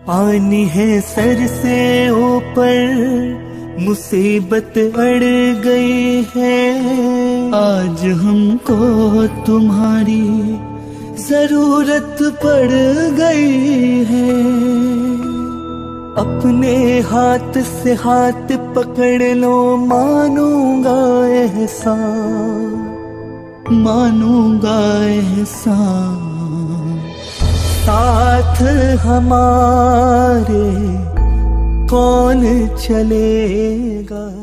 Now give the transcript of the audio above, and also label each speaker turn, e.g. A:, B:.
A: पानी है सर से ऊपर, मुसीबत अड़ गई है। आज हमको तुम्हारी जरूरत पड़ गई है। अपने हाथ से हाथ पकड़ लो, मानूंगा एहसान, मानूंगा एहसान। साथ हमारे कौन चलेगा।